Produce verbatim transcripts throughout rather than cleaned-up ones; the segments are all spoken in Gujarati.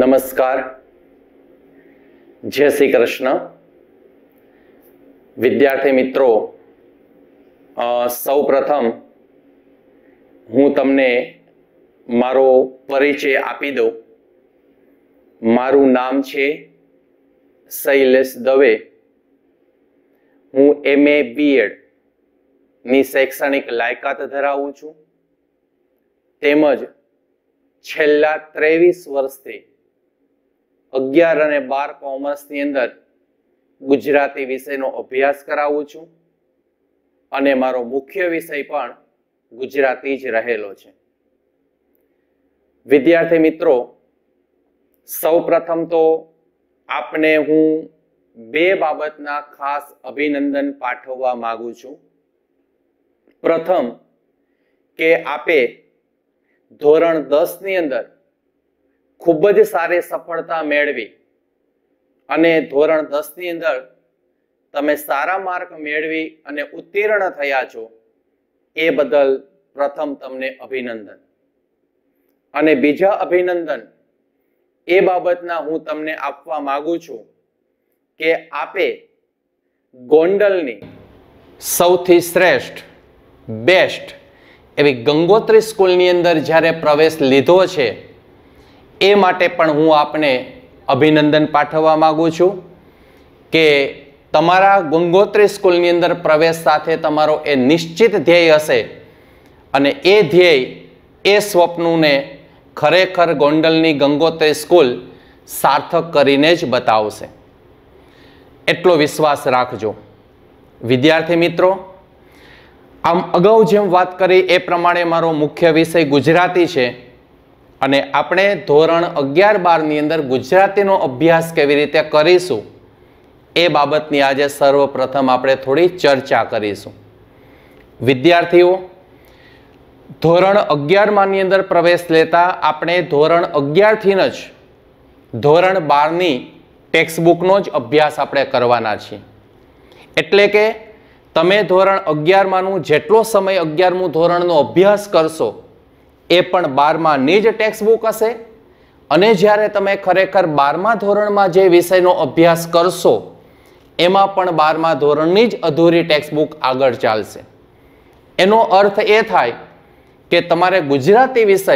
નમસ્કાર, જય શ્રી કૃષ્ણ. વિદ્યાર્થી મિત્રો, સૌ પ્રથમ હું તમને મારો પરિચય આપી દઉં. મારું નામ છે શૈલેષ દવે. હું એમ એ બીએડ ની શૈક્ષણિક લાયકાત ધરાવું છું, તેમજ છેલ્લા ત્રેવીસ વર્ષથી અગિયાર અને બાર કોમર્સની અંદર ગુજરાતી વિષયનો અભ્યાસ કરાવું છું અને મારો મુખ્ય વિષય પણ ગુજરાતી જ રહેલો છે. વિદ્યાર્થી મિત્રો, સૌ પ્રથમ તો આપને હું બે બાબતના ખાસ અભિનંદન પાઠવવા માંગુ છું. પ્રથમ કે આપે ધોરણ દસ ની અંદર ખૂબ જ સારી સફળતા મેળવી અને ધોરણ દસ ની અંદર તમે સારા માર્ક મેળવી અને ઉત્તીર્ણ થયા છો, એ બદલ પ્રથમ તમને અભિનંદન. અને બીજા અભિનંદન એ બાબતના હું તમને આપવા માંગુ છું કે આપે ગોંડલની સૌથી શ્રેષ્ઠ બેસ્ટ એવી ગંગોત્રી સ્કૂલની અંદર જ્યારે પ્રવેશ લીધો છે, એ માટે પણ હું આપને અભિનંદન પાઠવવા માંગુ છું કે તમારા ગંગોત્રી સ્કૂલની અંદર પ્રવેશ સાથે તમારો એ નિશ્ચિત ધ્યેય હશે અને એ ધ્યેય, એ સ્વપ્નને ખરેખર ગોંડલની ગંગોત્રી સ્કૂલ સાર્થક કરીને જ બતાવશે. એટલો વિશ્વાસ રાખજો. વિદ્યાર્થી મિત્રો, આમ અગાઉ જેમ વાત કરી એ પ્રમાણે મારો મુખ્ય વિષય ગુજરાતી છે અને આપણે ધોરણ અગિયાર બાર ની અંદર ગુજરાતીનો અભ્યાસ કેવી રીતે કરીશું એ બાબતની આજે સર્વપ્રથમ આપણે થોડી ચર્ચા કરીશું. વિદ્યાર્થીઓ, ધોરણ અગિયાર માં ની અંદર પ્રવેશ લેતા આપણે ધોરણ અગિયાર થી જ ધોરણ બાર ની ટેક્સ્ટબુકનો જ અભ્યાસ આપણે કરવાના છીએ. એટલે કે તમે ધોરણ અગિયાર માંનું જેટલો સમય અગિયારમું ધોરણનો અભ્યાસ કરશો એ પણ બારમાની જ ટેક્સ્ટબુક હશે અને જ્યારે તમે ખરેખર બારમા ધોરણમાં જે વિષયનો અભ્યાસ કરશો એમાં પણ બારમા ધોરણની જ અધૂરી ટેક્સ્ટબુક આગળ ચાલશે. એનો અર્થ એ થાય કે તમારે ગુજરાતી વિષય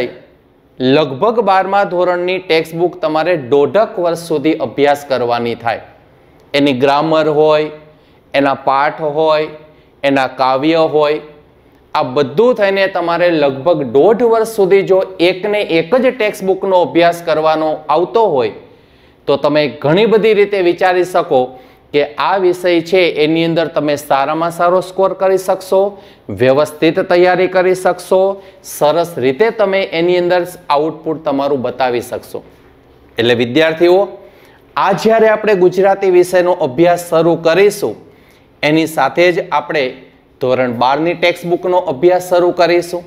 લગભગ બારમા ધોરણની ટેક્સ્ટબુક તમારે દોઢક વર્ષ સુધી અભ્યાસ કરવાની થાય. એની ગ્રામર હોય, એના પાઠ હોય, એના કાવ્ય હોય, આ બધું થઈને તમારે લગભગ દોઢ વર્ષ સુધી જો એકને એક જ ટેક્સ્ટબુકનો અભ્યાસ કરવાનો આવતો હોય તો તમે ઘણી બધી રીતે વિચારી શકો કે આ વિષય છે એની અંદર તમે સારામાં સારો સ્કોર કરી શકશો, વ્યવસ્થિત તૈયારી કરી શકશો, સરસ રીતે તમે એની અંદર આઉટપુટ તમારું બતાવી શકશો. એટલે વિદ્યાર્થીઓ, આ જ્યારે આપણે ગુજરાતી વિષયનો અભ્યાસ શરૂ કરીશું એની સાથે જ આપણે ધોરણ બાર ની ટેક્સ્ટબુકનો અભ્યાસ શરૂ કરીશું.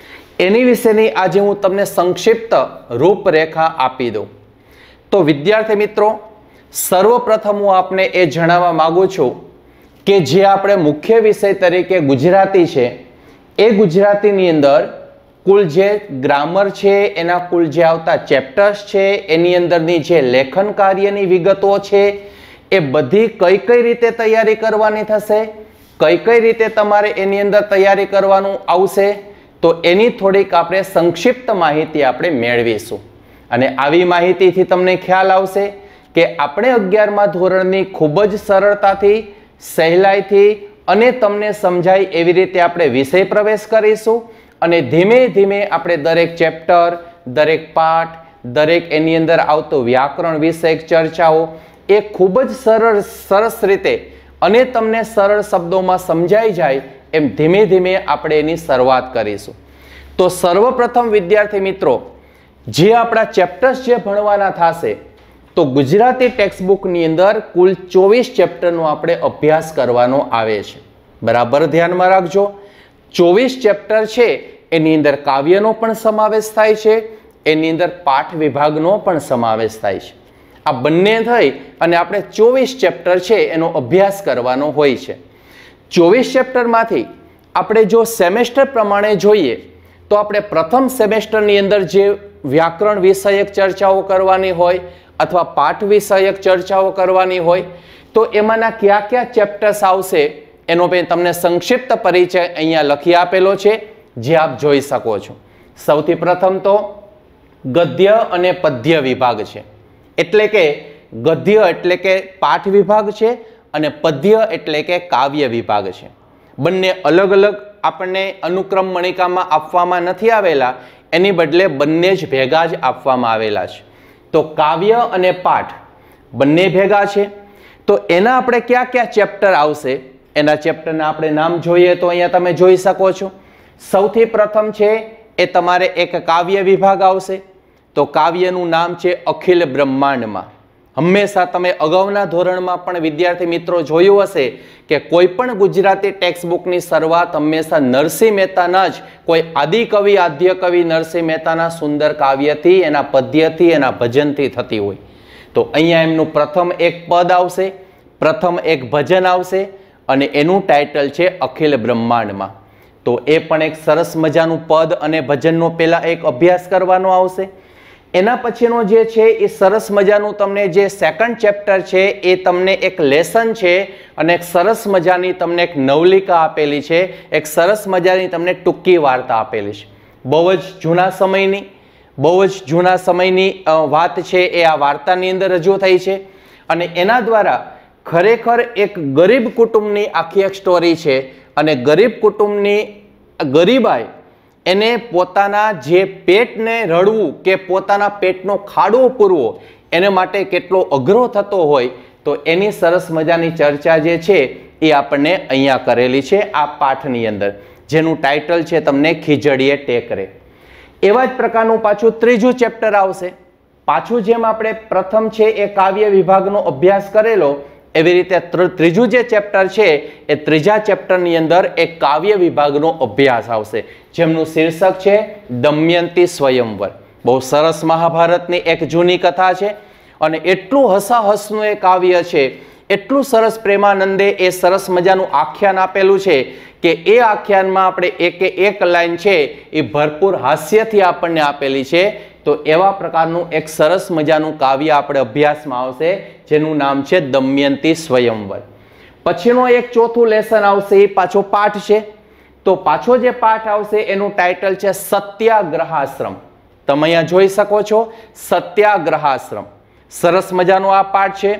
એની વિશેની આજે હું તમને સંક્ષિપ્ત રૂપરેખા આપી દઉં. તો વિદ્યાર્થી મિત્રો, સર્વપ્રથમ હું આપને એ જણાવવા માંગુ છું કે જે આપણે મુખ્ય વિષય તરીકે ગુજરાતી છે, એ ગુજરાતીની અંદર કુલ જે ગ્રામર છે, એના કુલ જે આવતા ચેપ્ટર્સ છે, એની અંદરની જે લેખન કાર્યની વિગતો છે, એ બધી કઈ કઈ રીતે તૈયારી કરવાની થશે, કઈ કઈ રીતે તમારે એની અંદર તૈયારી કરવાનું આવશે, તો એની થોડીક આપણે સંક્ષિપ્ત માહિતી આપણે મેળવીશું. અને આવી માહિતીથી તમને ખ્યાલ આવશે કે આપણે અગિયારમા ધોરણની ખૂબ જ સરળતાથી, સહેલાઈથી અને તમને સમજાય એવી રીતે આપણે વિષય પ્રવેશ કરીશું અને ધીમે ધીમે આપણે દરેક ચેપ્ટર, દરેક પાઠ, દરેક એની અંદર આવતો વ્યાકરણ વિષયક ચર્ચાઓ એ ખૂબ જ સરળ સરસ રીતે અને તમને સરળ શબ્દોમાં સમજાઈ જાય એમ ધીમે ધીમે આપણે એની શરૂઆત કરીશું. તો સર્વપ્રથમ વિદ્યાર્થી મિત્રો, જે આપણા ચેપ્ટર્સ જે ભણવાના થશે, તો ગુજરાતી ટેક્સ્ટબુકની અંદર કુલ ચોવીસ ચેપ્ટરનો આપણે અભ્યાસ કરવાનો આવે છે. બરાબર ધ્યાનમાં રાખજો. ચોવીસ ચેપ્ટર છે એની અંદર કાવ્યનો પણ સમાવેશ થાય છે, એની અંદર પાઠ વિભાગનો પણ સમાવેશ થાય છે. આ બંને થઈ અને આપણે ચોવીસ ચેપ્ટર છે એનો અભ્યાસ કરવાનો હોય છે. ચોવીસ ચેપ્ટરમાંથી આપણે જો સેમેસ્ટર પ્રમાણે જોઈએ તો આપણે પ્રથમ સેમેસ્ટરની અંદર જે વ્યાકરણ વિષયક ચર્ચાઓ કરવાની હોય અથવા પાઠ વિષયક ચર્ચાઓ કરવાની હોય તો એમાંના કયા કયા ચેપ્ટર્સ આવશે એનો મેં તમને સંક્ષિપ્ત પરિચય અહીંયા લખી આપેલો છે, જે આપ જોઈ શકો છો. સૌથી પ્રથમ તો ગદ્ય અને પદ્ય વિભાગ છે, એટલે કે ગદ્ય એટલે કે પાઠ વિભાગ છે અને પદ્ય એટલે કે કાવ્ય વિભાગ છે. બંને અલગ અલગ આપણને અનુક્રમ મણિકામાં આપવામાં નથી આવેલા, એની બદલે બંને જ ભેગા જ આપવામાં આવેલા છે. તો કાવ્ય અને પાઠ બંને ભેગા છે. તો એના આપણે કયા કયા ચેપ્ટર આવશે એના ચેપ્ટરના આપણે નામ જોઈએ તો અહીંયા તમે જોઈ શકો છો. સૌથી પ્રથમ છે એ તમારે એક કાવ્ય વિભાગ આવશે. તો કાવ્યનું નામ છે અખિલ બ્રહ્માંડમાં. હંમેશા તમે અગાઉના ધોરણમાં પણ વિદ્યાર્થી મિત્રો જોયું હશે કે કોઈ પણ ગુજરાતી ટેક્સ્ટ બુકની શરૂઆત હંમેશા નરસિંહ મહેતાના જ કોઈ આદિકવિ આદ્ય કવિ નરસિંહ મહેતાના સુંદર કાવ્યથી, એના પદ્યથી, એના ભજનથી થતી હોય. તો અહીંયા એમનું પ્રથમ એક પદ આવશે, પ્રથમ એક ભજન આવશે અને એનું ટાઇટલ છે અખિલ બ્રહ્માંડમાં. તો એ પણ એક સરસ મજાનું પદ અને ભજનનો પહેલા એક અભ્યાસ કરવાનો આવશે. એના પછીનો જે છે એ સરસ મજાનું તમને જે સેકન્ડ ચેપ્ટર છે એ તમને એક લેસન છે અને એક સરસ મજાની તમને એક નવલિકા આપેલી છે, એક સરસ મજાની તમને ટૂંકી વાર્તા આપેલી છે. બહુ જ જૂના સમયની બહુ જ જૂના સમયની વાત છે એ આ વાર્તાની અંદર રજૂ થઈ છે અને એના દ્વારા ખરેખર એક ગરીબ કુટુંબની આખી એક સ્ટોરી છે અને ગરીબ કુટુંબની ગરીબાઈ એને પોતાના જે પેટને રડવું કે પોતાના પેટનો ખાડો પૂરવો એને માટે કેટલો અઘરો થતો હોય તો એની સરસ મજાની ચર્ચા જે છે એ આપણને અહીંયા કરેલી છે આ પાઠની અંદર, જેનું ટાઇટલ છે તમને ખીજડીએ ટેકરે. એવા જ પ્રકારનું પાછું ત્રીજું ચેપ્ટર આવશે. પાછું જેમ આપણે પ્રથમ છે એ કાવ્ય વિભાગનો અભ્યાસ કરેલો એવી રીતે ત્રીજું જે ચેપ્ટર છે એ ત્રીજા ચેપ્ટરની અંદર એક કાવ્ય વિભાગનો અભ્યાસ આવશે, જેમનું શીર્ષક છે દમયંતી સ્વયંવર. બહુ સરસ મહાભારતની એક જૂની કથા છે અને એટલું હસાહસનું એ કાવ્ય છે, એટલું સરસ પ્રેમાનંદે એ સરસ મજાનું આખ્યાન આપેલું છે કે એ આખ્યાનમાં આપણે એકે એક લાઈન છે એ ભરપૂર હાસ્યથી આપણને આપેલી છે. તો એવા પ્રકારનું એક સરસ મજાનું કાવ્ય આપણે અભ્યાસમાં આવશે, જેનું નામ છે દમયંતી સ્વયંવર. પછીનો એક ચોથું લેસન આવશે એ પાછો પાઠ છે. તો પાછો જે પાઠ આવશે એનું ટાઇટલ છે સત્યાગ્રહાશ્રમ. તમે અહીંયા જોઈ શકો છો સત્યાગ્રહાશ્રમ. સરસ મજાનો આ પાઠ છે.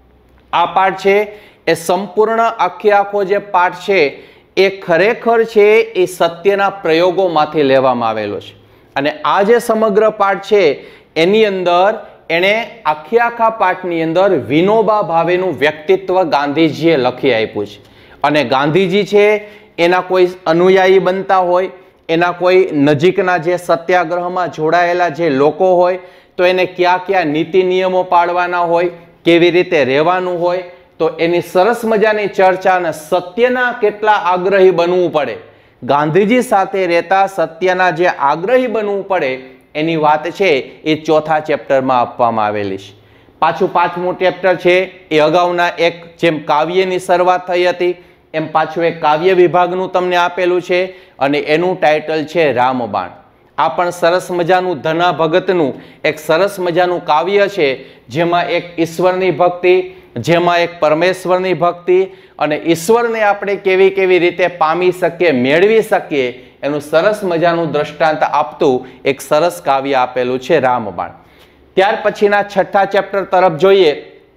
આ પાઠ છે એ સંપૂર્ણ આખે આખો જે પાઠ છે એ ખરેખર છે એ સત્યના પ્રયોગોમાંથી લેવામાં આવેલો છે અને આ જે સમગ્ર પાઠ છે એની અંદર એણે આખી આખા પાઠની અંદર વિનોબા ભાવેનું વ્યક્તિત્વ ગાંધીજીએ લખી આપ્યું છે અને ગાંધીજી છે એના કોઈ અનુયાયી બનતા હોય, એના કોઈ નજીકના જે સત્યાગ્રહમાં જોડાયેલા જે લોકો હોય તો એને કયા કયા નીતિ નિયમો પાળવાના હોય, કેવી રીતે રહેવાનું હોય, તો એની સરસ મજાની ચર્ચા અને સત્યના કેટલા આગ્રહી બનવું પડે, ગાંધીજી સાથે રહેતા સત્યના જે આગ્રહી બનવું પડે એની વાત છે એ ચોથા ચેપ્ટરમાં આપવામાં આવેલી છે. પાછું પાંચમું ચેપ્ટર છે એ અગાઉના એક જેમ કાવ્યની શરૂઆત થઈ હતી એમ પાછું એક કાવ્ય વિભાગનું તમને આપેલું છે અને એનું ટાઇટલ છે રામબાણ. આ પણ સરસ મજાનું ધના ભગતનું એક સરસ મજાનું કાવ્ય છે, જેમાં એક ઈશ્વરની ભક્તિ, જેમાં એક પરમેશ્વરની ભક્તિ અને ઈશ્વરને આપણે કેવી કેવી રીતે પામી શકીએ, મેળવી શકીએ એનું સરસ મજાનું દ્રષ્ટાંત આપતું એક સરસ કાવ્ય આપેલું છે રામબાણ. ત્યાર પછીના છઠ્ઠા ચેપ્ટર તરફ જોઈએ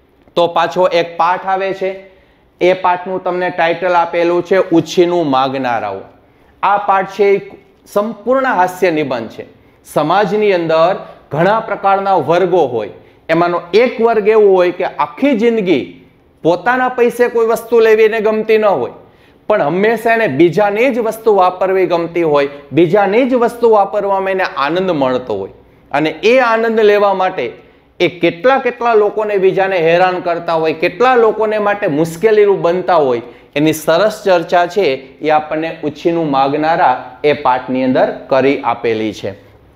તો પાછો એક પાઠ આવે છે. એ પાઠનું તમને ટાઇટલ આપેલું છે ઉછીનું માગનારાઓ. આ પાઠ છે સંપૂર્ણ હાસ્ય નિબંધ છે. સમાજની અંદર ઘણા પ્રકારના વર્ગો હોય, એમાંનો એક વર્ગ એવો હોય કે આખી જિંદગી પોતાના પૈસે કોઈ વસ્તુ લેવીને ગમતી ન હોય, પણ હંમેશા એને બીજાની જ વસ્તુ વાપરવી ગમતી હોય, બીજાની જ વસ્તુ વાપરવામાં એને આનંદ મળતો હોય અને એ આનંદ લેવા માટે એ કેટલા કેટલા લોકોને બીજાને હેરાન કરતા હોય, કેટલા લોકોને માટે મુશ્કેલીનું બનતા હોય, એની સરસ ચર્ચા છે એ આપણને ઉછીનું માગનારા એ પાઠની અંદર કરી આપેલી છે.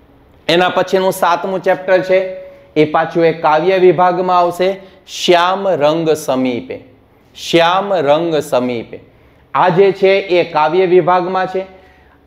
એના પછીનું સાતમું ચેપ્ટર છે એ પાછું એક કાવ્ય વિભાગમાં આવશે, શ્યામ રંગ સમીપે. શ્યામ રંગ સમીપે આ જે છે એ કાવ્ય વિભાગમાં છે.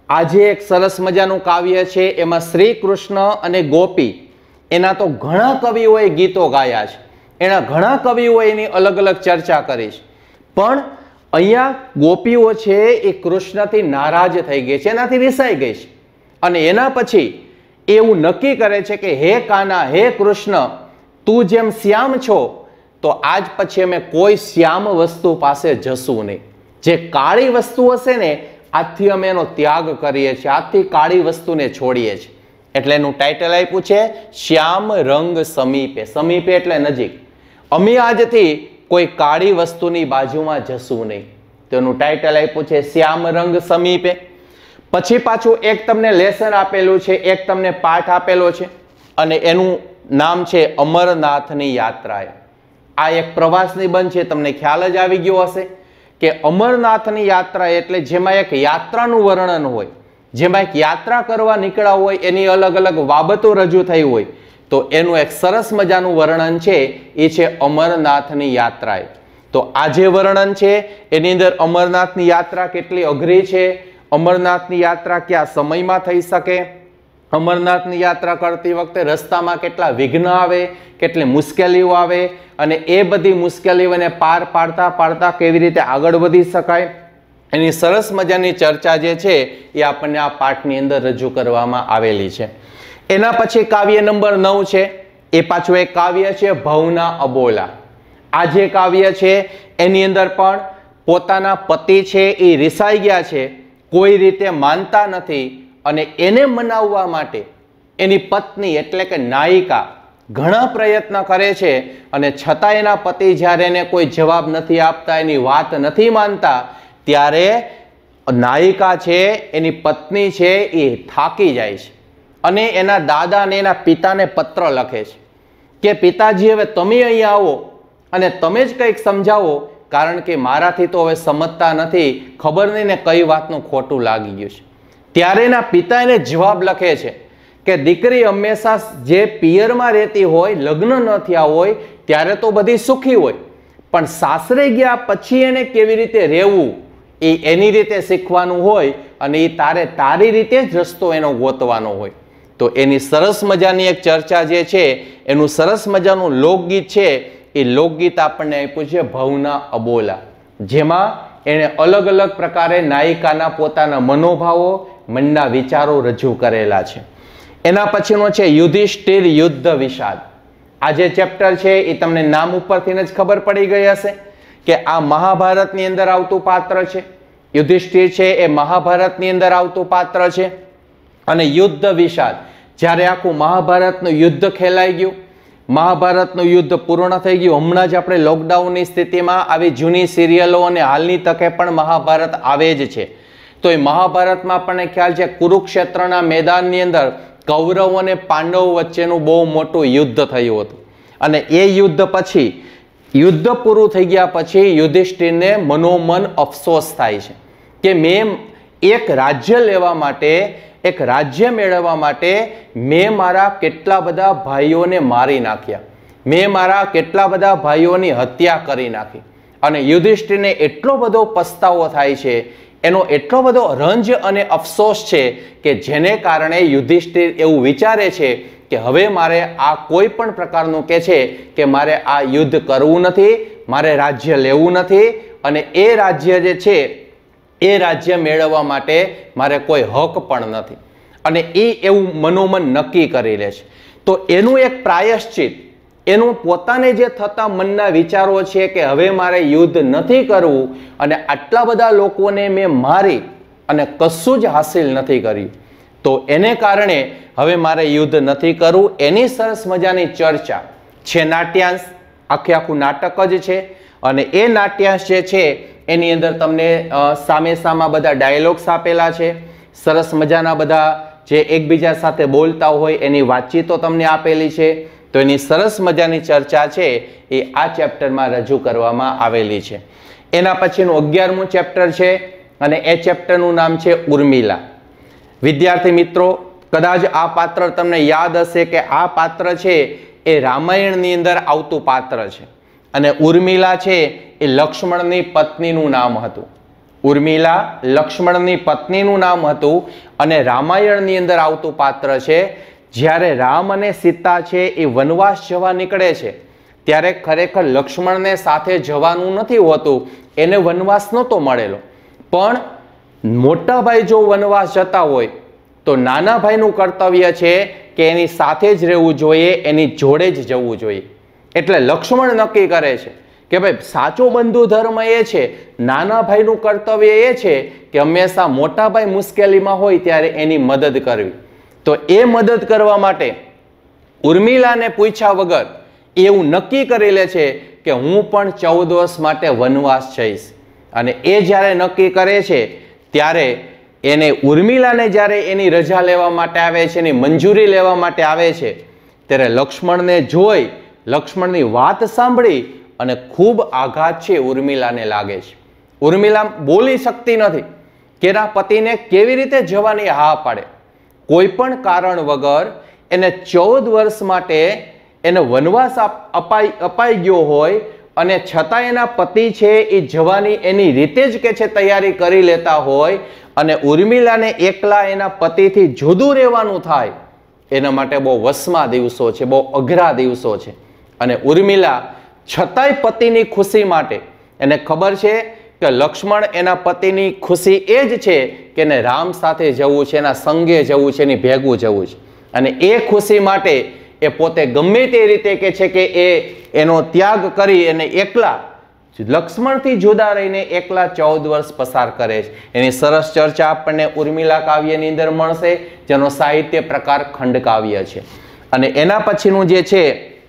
આજે એક સરસ મજાનું કાવ્ય છે, એમાં શ્રી કૃષ્ણ અને ગોપી એના તો ઘણા કવિઓએ ગીતો ગાયા છે, એના ઘણા કવિઓએ એની અલગ અલગ ચર્ચા કરી છે, પણ અહીંયા ગોપીઓ છે એ કૃષ્ણથી નારાજ થઈ ગઈ છે, એનાથી રિસાઈ ગઈ છે, અને એના પછી એવું નક્કી કરે છે કે હે કાના, હે કૃષ્ણ, તું જેમ શ્યામ છો તો આજ પછી અમે કોઈ શ્યામ વસ્તુ પાસે જશું નહીં. જે કાળી વસ્તુ હશે ને આજથી અમે એનો ત્યાગ કરીએ છીએ, આજથી કાળી વસ્તુને છોડીએ છીએ. એટલે એનું ટાઇટલ આપ્યું છે શ્યામ રંગ સમીપે. સમીપે એટલે નજીક. અમે આજથી કોઈ કાળી વસ્તુની બાજુમાં જશું નહીં. તો એનું ટાઇટલ આપ્યું છે શ્યામ રંગ સમીપે. પછી પાછું એક તમને લેસન આપેલું છે, એક તમને પાઠ આપેલો છે, અને એનું નામ છે અમરનાથની યાત્રા. આ એક પ્રવાસ નિબંધ છે, તમને ખ્યાલ જ આવી ગયો હશે કે અમરનાથની યાત્રા એટલે જેમાં એક યાત્રાનું વર્ણન હોય, જેમાં એક યાત્રા કરવા નીકળ્યા હોય એની અલગ અલગ બાબતો રજૂ થઈ હોય, તો એનું એક સરસ મજાનું વર્ણન છે એ છે અમરનાથની યાત્રા. તો આ જે વર્ણન છે એની અંદર અમરનાથની યાત્રા કેટલી અઘરી છે, અમરનાથની યાત્રા કયા સમયમાં થઈ શકે, અમરનાથની યાત્રા કરતી વખતે રસ્તામાં કેટલા વિઘ્ન આવે, કેટલી મુશ્કેલીઓ આવે, અને એ બધી મુશ્કેલીઓને પાર પાડતા પાડતા કેવી રીતે આગળ વધી શકાય, એની સરસ મજાની ચર્ચા જે છે એ આપણને આ પાઠની અંદર રજૂ કરવામાં આવેલી છે. એના પછી કાવ્ય નંબર નવ છે, એ પાછું એક કાવ્ય છે ભવના અબોલા. આ જે કાવ્ય છે એની અંદર પણ પોતાના પતિ છે એ રિસાઈ ગયા છે, કોઈ રીતે માનતા નથી, અને એને મનાવવા માટે એની પત્ની એટલે કે નાયિકા ઘણા પ્રયત્ન કરે છે, અને છતાં એના પતિ જ્યારે એને કોઈ જવાબ નથી આપતા, એની વાત નથી માનતા, ત્યારે નાયિકા છે એની પત્ની છે એ થાકી જાય છે, અને એના દાદા અને એના પિતાને પત્ર લખે છે કે પિતાજી હવે તમે અહીંયા આવો અને તમે જ કંઈક સમજાવો, કારણ કે મારાથી તો હવે સમજતા નથી, ખબર નહીં ને કઈ વાતનું ખોટું લાગી ગયું છે. ત્યારે એના પિતા એને જવાબ લખે છે કે દીકરી હંમેશા જે પિયરમાં રહેતી હોય, લગ્ન ન થયા હોય ત્યારે તો બધી સુખી હોય, પણ સાસરે ગયા પછી એને કેવી રીતે રહેવું એ એની રીતે શીખવાનું હોય, અને એ તારે તારી રીતે જ રસ્તો એનો ગોતવાનો હોય. તો એની સરસ મજાની એક ચર્ચા જે છે, એનું સરસ મજાનું લોકગીત છે, એ લોકગીત આપણને આપ્યું છે ભવના અબોલા, જેમાં એને અલગ અલગ પ્રકારે નાયિકાના પોતાના મનોભાવો, મનના વિચારો રજૂ કરેલા છે. એના પછીનો છે યુધિષ્ઠિર યુદ્ધ વિષાદ. આ જે ચેપ્ટર છે એ તમને નામ ઉપરથી જ ખબર પડી ગઈ હશે કે આ મહાભારતની અંદર આવતું પાત્ર છે. યુધિષ્ઠિર છે એ મહાભારતની અંદર આવતું પાત્ર છે, અને યુદ્ધ વિષાદ જ્યારે આખું મહાભારતનું યુદ્ધ ખેલાઈ ગયું, મહાભારતનું યુદ્ધ પૂર્ણ થઈ ગયું, હમણાં જ આપણે લોકડાઉનની સ્થિતિમાં આવી જૂની સિરિયલો અને હાલની તકે પણ મહાભારત આવે જ છે. તો એ મહાભારતમાં આપણને ખ્યાલ છે કુરુક્ષેત્રના મેદાનની અંદર કૌરવ અને પાંડવ વચ્ચેનું બહુ મોટું યુદ્ધ થયું હતું, અને એ યુદ્ધ પછી યુદ્ધ પૂરું થઈ ગયા પછી યુધિષ્ઠિરને મનોમન અફસોસ થાય છે કે મેં એક રાજ્ય લેવા માટે, એક રાજ્ય મેળવવા માટે મેં મારા કેટલા બધા ભાઈઓને મારી નાખ્યા, મેં મારા કેટલા બધા ભાઈઓની હત્યા કરી નાખી. અને યુધિષ્ઠિરને એટલો બધો પસ્તાવો થાય છે, એનો એટલો બધો રંજ અને અફસોસ છે કે જેને કારણે યુધિષ્ઠિર એવું વિચારે છે કે હવે મારે આ કોઈ પણ પ્રકારનું કે છે કે મારે આ યુદ્ધ કરવું નથી, મારે રાજ્ય લેવું નથી, અને એ રાજ્ય જે છે એ રાજ્ય મેળવવા માટે મારે કોઈ હક પણ નથી, અને એ એવું મનોમન નક્કી કરી લે છે. તો એનું એક પ્રાયશ્ચિત, એનું પોતાને જે થતા મનના વિચારો છે કે હવે મારે યુદ્ધ નથી કરવું, અને આટલા બધા લોકોને મેં મારી અને કશું જ હાસિલ નથી કર્યું, તો એને કારણે હવે મારે યુદ્ધ નથી કરવું. એની સરસ મજાની ચર્ચા છે નાટ્યાંશ, આખે આખું નાટક જ છે, અને એ નાટ્યાંશ જે છે એની અંદર તમને સામે સામા બધા ડાયલોગ્સ આપેલા છે, સરસ મજાના બધા જે એકબીજા સાથે બોલતા હોય એની વાતચીતો તમને આપેલી છે. તો એની સરસ મજાની ચર્ચા છે એ આ ચેપ્ટરમાં રજૂ કરવામાં આવેલી છે. એના પછીનું અગિયારમું ચેપ્ટર છે, અને એ ચેપ્ટરનું નામ છે ઉર્મિલા. વિદ્યાર્થી મિત્રો, કદાચ આ પાત્ર તમને યાદ હશે કે આ પાત્ર છે એ રામાયણની અંદર આવતું પાત્ર છે, અને ઉર્મિલા છે એ લક્ષ્મણની પત્નીનું નામ હતું. ઉર્મિલા લક્ષ્મણની પત્નીનું નામ હતું અને રામાયણની અંદર આવતું પાત્ર છે. જ્યારે રામ અને સીતા છે એ વનવાસ જવા નીકળે છે ત્યારે ખરેખર લક્ષ્મણને સાથે જવાનું નથી હોતું, એને વનવાસ નહોતો મળેલો. પણ મોટા ભાઈ જો વનવાસ જતા હોય તો નાના ભાઈનું કર્તવ્ય છે કે એની સાથે જ રહેવું જોઈએ, એની જોડે જ જવું જોઈએ. એટલે લક્ષ્મણ નક્કી કરે છે કે ભાઈ સાચો બંધુ ધર્મ એ છે, નાના ભાઈનું કર્તવ્ય એ છે કે હંમેશા મોટા ભાઈ મુશ્કેલીમાં હોય ત્યારે એની મદદ કરવી. તો એ મદદ કરવા માટે ઉર્મિલાને પૂછ્યા વગર એવું નક્કી કરી લે છે કે હું પણ ચૌદ વર્ષ માટે વનવાસ જઈશ. અને એ જ્યારે નક્કી કરે છે ત્યારે એને ઉર્મિલાને જ્યારે એની રજા લેવા માટે આવે છે, એની મંજૂરી લેવા માટે આવે છે, ત્યારે લક્ષ્મણને જોઈ, લક્ષ્મણની વાત સાંભળી અને ખૂબ આઘાત છે ઉર્મિલાને લાગે છે. ઉર્મિલા બોલી શકતી નથી કે એના પતિને કેવી રીતે જવાની હા પાડે. કોઈ પણ કારણ વગર એને ચૌદ વર્ષ માટે એને વનવાસ અપાઈ અપાઈ ગયો હોય અને છતાં એના પતિ છે એ જવાની એની રીતે જ કે છે તૈયારી કરી લેતા હોય અને ઉર્મિલાને એકલા એના પતિથી જુદું રહેવાનું થાય, એના માટે બહુ વસમાં દિવસો છે, બહુ અઘરા દિવસો છે. અને ઉર્મિલા છતાંય પતિની ખુશી માટે, એને ખબર છે કે લક્ષ્મણ એના પતિની ખુશી એ જ છે કે એને રામ સાથે જવું છે, એના સંગે જવું છે, એની ભેગું જવું છે. અને એ ખુશી માટે એ પોતે ગમે તે રીતે કે છે કે એ એનો ત્યાગ કરી અને એકલા લક્ષ્મણથી જુદા રહીને એકલા ચૌદ વર્ષ પસાર કરે છે. એની સરસ ચર્ચા આપણને ઉર્મિલા કાવ્યની અંદર મળશે, જેનો સાહિત્ય પ્રકાર ખંડકાવ્ય છે. અને એના પછીનું જે છે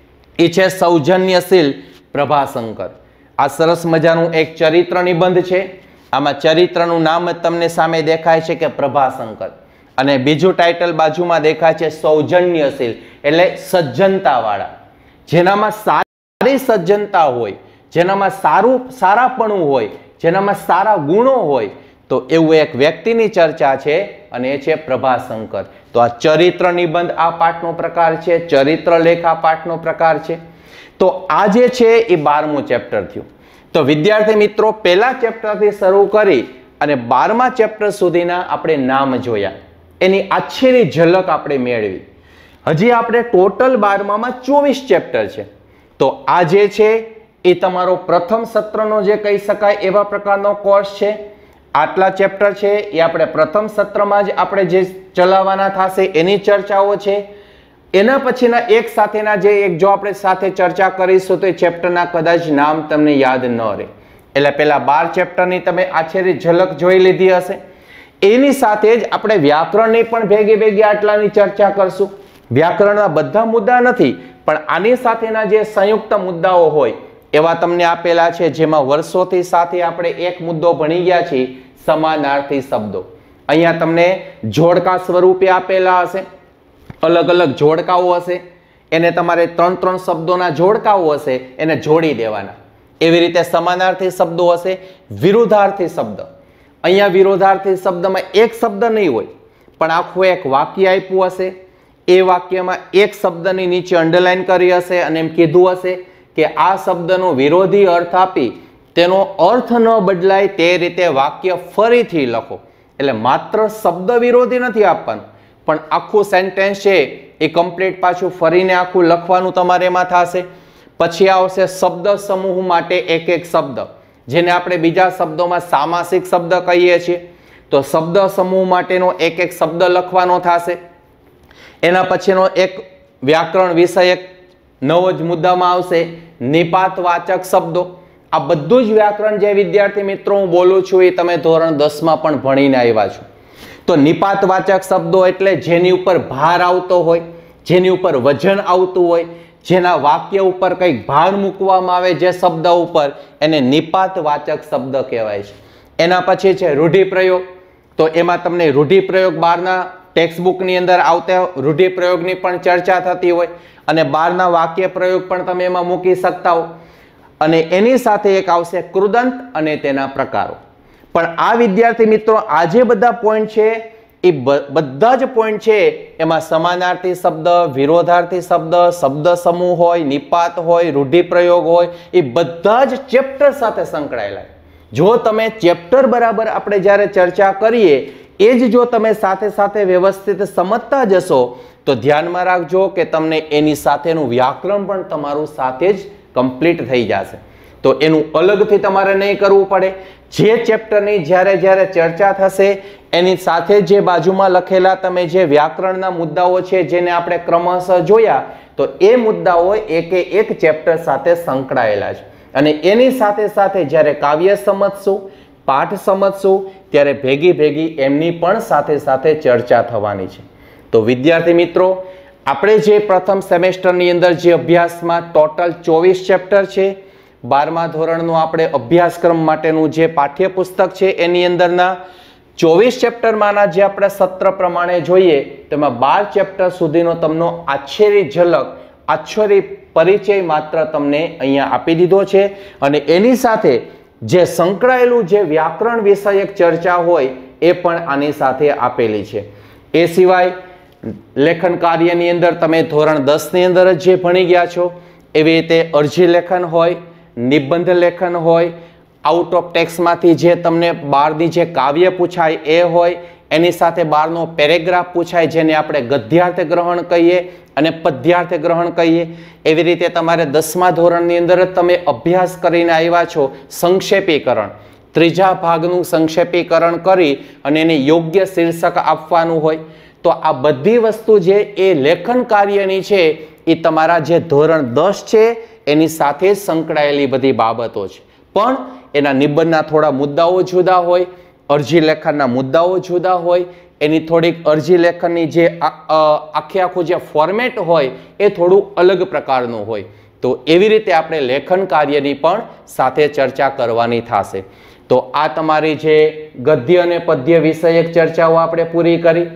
એ છે સૌજન્યશીલ પ્રભાશંકર. આ સરસ મજાનું એક ચરિત્ર નિબંધ છે. આમાં ચરિત્રનું નામ જ તમને સામે દેખાય છે કે પ્રભાશંકર, અને બીજું ટાઇટલ બાજુમાં દેખાય છે સૌજન્યશીલ, એટલે સજ્જનતા વાળા. જેનામાં સારી સજ્જનતા હોય, જેનામાં સારું સારાપણું હોય, જેનામાં સારા ગુણો હોય, તો એવું એક વ્યક્તિની ચર્ચા છે અને એ છે પ્રભાશંકર. તો આ ચરિત્ર નિબંધ આ પાઠનો પ્રકાર છે, ચરિત્ર લેખ આ પાઠનો પ્રકાર છે. તો આ જે છે એ બારમું ચેપ્ટર થયું. તો વિદ્યાર્થી મિત્રો, પહેલા ચેપ્ટરથી શરૂ કરી અને બારમા ચેપ્ટર સુધીના આપણે નામ જોયા, એની આછીની ઝલક આપણે મેળવી. હજી આપણે ટોટલ બારમામાં ચોવીસ ચેપ્ટર છે. તો આ જે છે એ તમારો પ્રથમ સત્રનો જે કહી શકાય એવા પ્રકારનો કોર્સ છે. આટલા ચેપ્ટર છે એ આપણે પ્રથમ સત્રમાં જ આપણે જે ચલાવવાના થશે એની ચર્ચાઓ છે. એના પછીના એક સાથેના જે એક જો આપણે સાથે ચર્ચા કરીશું તો એ ચેપ્ટરના કદાચ નામ તમને યાદ ન રહે. એટલે પેલા બાર ચેપ્ટરની તમે આછેરી ઝલક જોઈ લીધી હશે. એની સાથે જ આપણે વ્યાકરણની પણ ભેગી ભેગી આટલાની ચર્ચા કરશું. વ્યાકરણના બધા મુદ્દા નથી, પણ આની સાથેના જે સંયુક્ત મુદ્દાઓ હોય એવા તમને આપેલા છે, જેમાં વર્ષોથી સાથે આપણે એક મુદ્દો ભણી ગયા છીએ, સમાનાર્થી શબ્દો. અહીંયા તમને જોડકા સ્વરૂપે આપેલા હશે, અલગ અલગ જોડકાઓ હશે, એને તમારે ત્રણ ત્રણ શબ્દોના જોડકાઓ હશે, એને જોડી દેવાના. એવી રીતે સમાનાર્થી શબ્દો હશે, વિરુદ્ધાર્થી શબ્દ. અહીંયા વિરોધાર્થી શબ્દમાં એક શબ્દ નહીં હોય, પણ આખું એક વાક્ય આપ્યું હશે. એ વાક્યમાં એક શબ્દની નીચે અંડરલાઈન કરી હશે અને એમ કીધું હશે કે આ શબ્દનો વિરોધી અર્થ આપી તેનો અર્થ ન બદલાય તે રીતે વાક્ય ફરીથી લખો. એટલે માત્ર શબ્દ વિરોધી નથી આપવાનું, પણ આખું સેન્ટેન્સ છે એ કમ્પ્લીટ પાછું ફરીને આખું લખવાનું તમારે એમાં થશે. પછી આવશે શબ્દ સમૂહ માટે એક એક શબ્દ, જેને આપણે બીજા શબ્દોમાં સામાસિક શબ્દ કહીએ છીએ. તો શબ્દ સમૂહ માટેનો એક એક શબ્દ લખવાનો થશે. એના પછીનો એક વ્યાકરણ વિષયક નવો જ મુદ્દામાં આવશે નિપાતવાચક શબ્દો. આ બધું જ વ્યાકરણ જે વિદ્યાર્થી મિત્રો હું બોલું છું એ તમે ધોરણ દસ માં પણ ભણીને આવ્યા છો. તો નિપાતવાચક શબ્દો એટલે જેની ઉપર ભાર આવતો હોય, જેની ઉપર વજન આવતું હોય, જેના વાક્ય ઉપર કંઈક ભાર મૂકવામાં આવે જે શબ્દ ઉપર, એને નિપાતવાચક શબ્દ કહેવાય છે. એના પછી છે રૂઢિપ્રયોગ. તો એમાં તમને રૂઢિપ્રયોગ બારના ટેક્સ્ટબુકની અંદર આવતા રૂઢિપ્રયોગની પણ ચર્ચા થતી હોય અને બારના વાક્ય પ્રયોગ પણ તમે એમાં મૂકી શકતા હો. અને એની સાથે એક આવશે કૃદંત અને તેના પ્રકારો. પણ આ વિદ્યાર્થી મિત્રો આ જે બધા પોઈન્ટ છે એ બધા જ પોઈન્ટ છે એમાં સમાનાર્થી શબ્દ, વિરોધાર્થી શબ્દ, શબ્દ સમૂહ હોય, નિપાત હોય, રૂઢિપ્રયોગ હોય, એ બધા જ ચેપ્ટર સાથે સંકળાયેલા. જો તમે ચેપ્ટર બરાબર આપણે જ્યારે ચર્ચા કરીએ એ જ જો તમે સાથે સાથે વ્યવસ્થિત સમજતા જશો તો ધ્યાનમાં રાખજો કે તમને એની સાથેનું વ્યાકરણ પણ તમારું સાથે જ કમ્પ્લીટ થઈ જશે. તો એનું અલગથી તમારે નહીં કરવું પડે. જે ચેપ્ટરની જ્યારે જ્યારે ચર્ચા થશે એની સાથે જે બાજુમાં લખેલા તમે જે વ્યાકરણના મુદ્દાઓ છે જેને આપણે ક્રમશઃ જોયા તો એ મુદ્દાઓ એકે એક ચેપ્ટર સાથે સંકળાયેલા છે. અને એની સાથે સાથે જ્યારે કાવ્ય સમજશું, પાઠ સમજશું ત્યારે ભેગી ભેગી એમની પણ સાથે સાથે ચર્ચા થવાની છે. તો વિદ્યાર્થી મિત્રો, આપણે જે પ્રથમ સેમેસ્ટરની અંદર જે અભ્યાસમાં ટોટલ ચોવીસ ચેપ્ટર છે, બારમા ધોરણનો આપણે અભ્યાસક્રમ માટેનું જે પાઠ્યપુસ્તક છે એની અંદરના ચોવીસ ચેપ્ટરમાંના જે આપણે સત્ર પ્રમાણે જોઈએ તેમાં બાર ચેપ્ટર સુધીનો તમને આછેરી ઝલક, આછેરી પરિચય માત્ર તમને અહીંયા આપી દીધો છે. અને એની સાથે જે સંકળાયેલું જે વ્યાકરણ વિષયક ચર્ચા હોય એ પણ આની સાથે આપેલી છે. એ સિવાય લેખન કાર્યની અંદર તમે ધોરણ દસ ની અંદર જ જે ભણી ગયા છો એવી રીતે અરજી લેખન હોય, નિબંધ લેખન હોય, આઉટ ઓફ ટેક્સમાંથી જે તમને બારની જે કાવ્ય પૂછાય એ હોય, એની સાથે બારનો પેરેગ્રાફ પૂછાય જેને આપણે ગદ્યાર્થ ગ્રહણ કહીએ અને પદ્યાર્થ ગ્રહણ કહીએ. એવી રીતે તમારે દસમા ધોરણની અંદર જ તમે અભ્યાસ કરીને આવ્યા છો સંક્ષેપીકરણ, ત્રીજા ભાગનું સંક્ષેપીકરણ કરી અને એને યોગ્ય શીર્ષક આપવાનું હોય. તો આ બધી વસ્તુ જે એ લેખન કાર્યની છે એ તમારા જે ધોરણ દસ છે એની સાથે સંકળાયેલી બધી બાબતો છે. પણ એના નિબંધના થોડા મુદ્દાઓ જુદા હોય, અરજી લેખનના મુદ્દાઓ જુદા હોય, એની થોડીક અરજી લેખનની જે આખે આખું જે ફોર્મેટ હોય એ થોડું અલગ પ્રકારનું હોય. તો એવી રીતે આપણે લેખન કાર્યની પણ સાથે ચર્ચા કરવાની થશે. તો આ તમારી જે ગદ્ય અને પદ્ય વિષયક ચર્ચાઓ આપણે પૂરી કરી.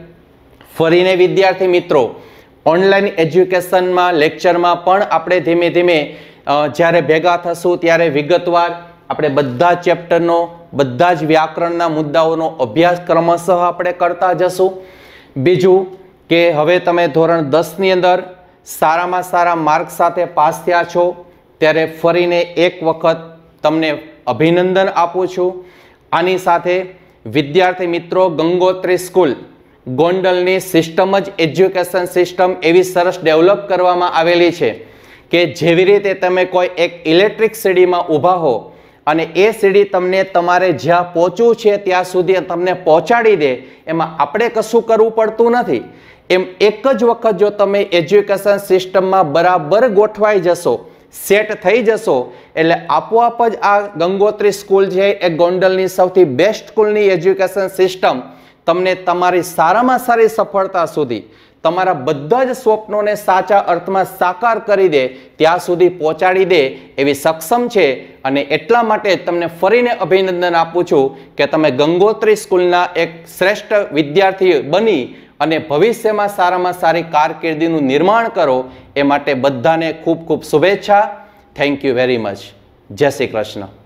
ફરીને વિદ્યાર્થી મિત્રો, ઓનલાઈન એજ્યુકેશનમાં લેક્ચરમાં પણ આપણે ધીમે ધીમે જ્યારે ભેગા થશું ત્યારે વિગતવાર આપણે બધા ચેપ્ટરનો, બધા જ વ્યાકરણના મુદ્દાઓનો અભ્યાસ ક્રમશઃ આપણે કરતા જશું. બીજું કે હવે તમે ધોરણ દસ ની અંદર સારામાં સારા માર્ક સાથે પાસ થયા છો ત્યારે ફરીને એક વખત તમને અભિનંદન આપું છું. આની સાથે વિદ્યાર્થી મિત્રો, ગંગોત્રી સ્કૂલ ગોંડલની સિસ્ટમ જ એજ્યુકેશન સિસ્ટમ એવી સરસ ડેવલપ કરવામાં આવેલી છે કે જેવી રીતે તમે કોઈ એક ઇલેક્ટ્રિક સીડીમાં ઊભા હો અને એ સીડી તમને તમારે જ્યાં પહોંચવું છે ત્યાં સુધી તમને પહોંચાડી દે, એમાં આપણે કશું કરવું પડતું નથી. એમ એક જ વખત જો તમે એજ્યુકેશન સિસ્ટમમાં બરાબર ગોઠવાઈ જશો, સેટ થઈ જશો એટલે આપોઆપ જ આ ગંગોત્રી સ્કૂલ છે એ ગોંડલની સૌથી બેસ્ટ સ્કૂલની એજ્યુકેશન સિસ્ટમ તમને તમારી સારામાં સારી સફળતા સુધી, તમારા બધા જ સ્વપ્નોને સાચા અર્થમાં સાકાર કરી દે ત્યાં સુધી પહોંચાડી દે એવી સક્ષમ છે. અને એટલા માટે તમને ફરીને અભિનંદન આપું છું કે તમે ગંગોત્રી સ્કૂલના એક શ્રેષ્ઠ વિદ્યાર્થી બની અને ભવિષ્યમાં સારામાં સારી કારકિર્દીનું નિર્માણ કરો. એ માટે બધાને ખૂબ ખૂબ શુભેચ્છા. Thank you very much. જય શ્રી કૃષ્ણ.